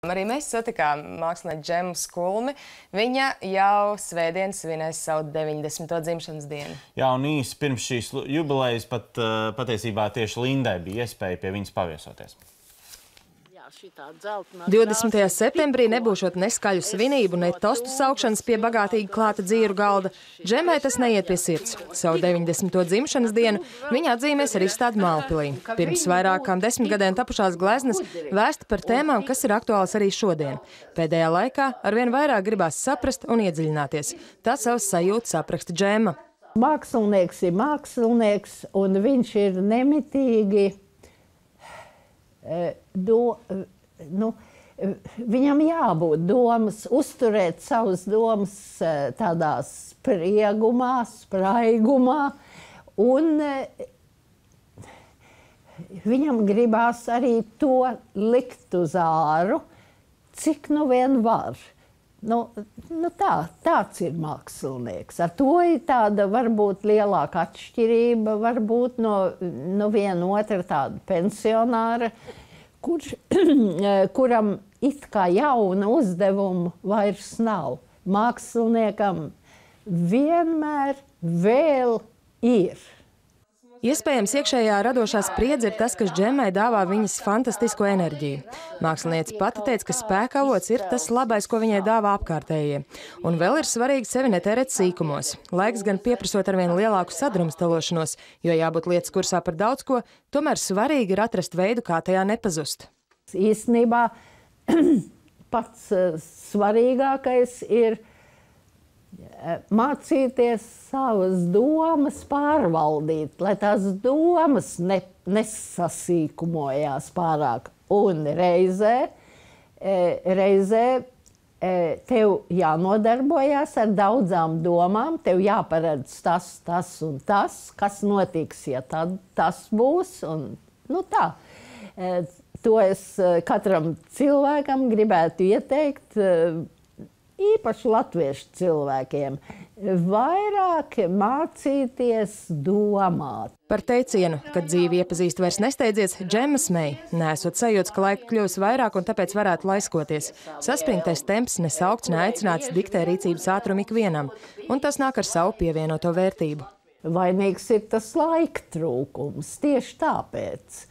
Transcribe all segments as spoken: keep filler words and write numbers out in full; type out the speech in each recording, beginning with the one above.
Arī mēs satikām mākslinieci Džemu Skulmi. Viņa jau svētdien svinēs savu deviņdesmito dzimšanas dienu. Jā, un īsi pirms šīs jubilejas pat patiesībā tieši Lindai bija iespēja pie viņas paviesoties. divdesmitajā septembrī nebūšot ne skaļu svinību, ne tostu saukšanas pie bagātīgi klāta dzīru galda. Džemai tas neiet pie sirds. Savu deviņdesmito dzimšanas dienu viņa atzīmēs ar izstādi Mālpilī. Pirms vairākām desmit gadiem tapušās gleznas vēsta par tēmām, kas ir aktuāls arī šodien. Pēdējā laikā arvien vairāk gribās saprast un iedziļināties. Tā savas sajūtas apraksta Džema. Mākslinieks ir mākslinieks, un viņš ir nemitīgi Do, nu, viņam jābūt domas, uzturēt savas domas tādā spriegumā, spraigumā, un viņam gribās arī to likt uz āru, cik nu vien var. Nu, nu tā, tāds ir mākslinieks. Ar to ir tāda varbūt lielāka atšķirība, varbūt no, no viena otra tāda pensionāra, kurš, kuram it kā jauna uzdevuma vairs nav. Māksliniekam vienmēr vēl ir. Iespējams, iekšējā radošā spriedze ir tas, kas Džemai dāvā viņas fantastisko enerģiju. Māksliniece pati teica, ka spēka avots ir tas labais, ko viņai dāvā apkārtējie. Un vēl ir svarīgi sevi netērēt sīkumos. Laiks gan pieprasot arvien lielāku sadrumstalošanos, jo jābūt lietas kursā par daudz ko, tomēr svarīgi ir atrast veidu, kā tajā nepazust. Īstenībā pats svarīgākais ir mācīties savas domas pārvaldīt, lai tās domas ne, nesasīkumojās pārāk. Un reizē, reizē tev jānodarbojās ar daudzām domām, tev jāparedz tas, tas un tas, kas notiks, ja tad tas būs. Un, nu tā. To es katram cilvēkam gribētu ieteikt, īpaši latviešu cilvēkiem, vairāk mācīties domāt. Par teicienu, kad dzīvi iepazīst vairs nesteidzies, Džema smēja. Nesot sajūtas, ka laika kļūs vairāk un tāpēc varētu laiskoties. Saspringtais temps nesaukts, neaicināts diktē rīcības ātrumu ikvienam, un tas nāk ar savu pievienoto vērtību. Vainīgs ir tas laika trūkums, tieši tāpēc.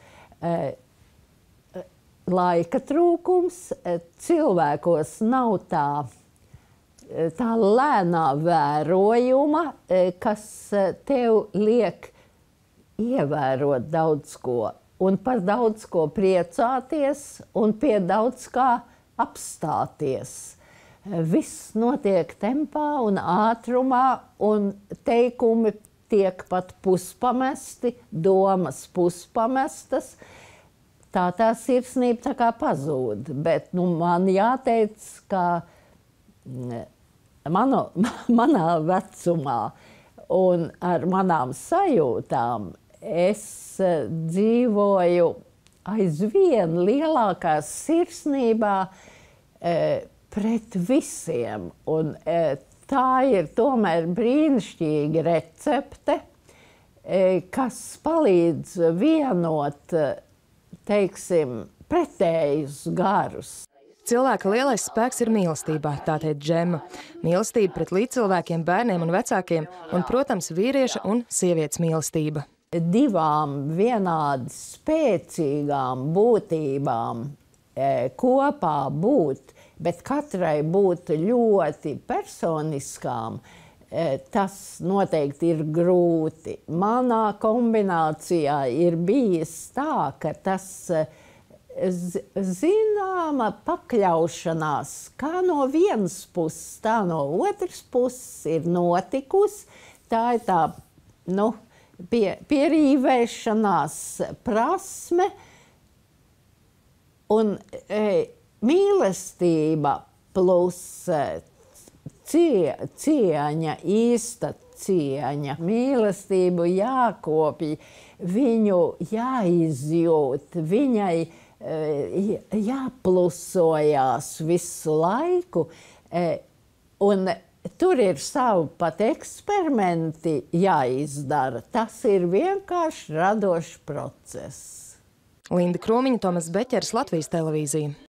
Laika trūkums cilvēkos nav tā, tā lēnā vērojuma, kas tev liek ievērot daudz ko un par daudz ko priecāties un pie daudz kā apstāties. Viss notiek tempā un ātrumā, un teikumi tiek pat puspamesti, domas puspamestas. Tā tā sirsnība tā kā pazūd, bet nu, man jāteic, ka mano, manā vecumā un ar manām sajūtām es dzīvoju aizvien lielākā sirsnībā e, pret visiem. Un, e, tā ir tomēr brīnišķīga recepte, e, kas palīdz vienot, teiksim, pretējus garus. Cilvēka lielais spēks ir mīlestībā, tā teica Džema. Mīlestība pret līdzcilvēkiem, bērniem un vecākiem, un, protams, vīrieša un sievietes mīlestība. Divām vienādi spēcīgām būtībām e, kopā būt, bet katrai būt ļoti personiskām, e, tas noteikti ir grūti. Manā kombinācijā ir bijis tā, ka tas zināma pakļaušanās, kā no vienas puses, tā no otras puses ir notikusi. Tā ir tā, nu, pie, pierīvēšanās prasme un e, mīlestība plus cie, cieņa, īsta cieņa. Mīlestību jākopj, viņu jāizjūt, viņai jāplusojās visu laiku, un tur ir savu pat eksperimenti jāizdara. Tas ir vienkārši radošs process. Linda Krūmiņa, Tomas Beķers, Latvijas televīzija.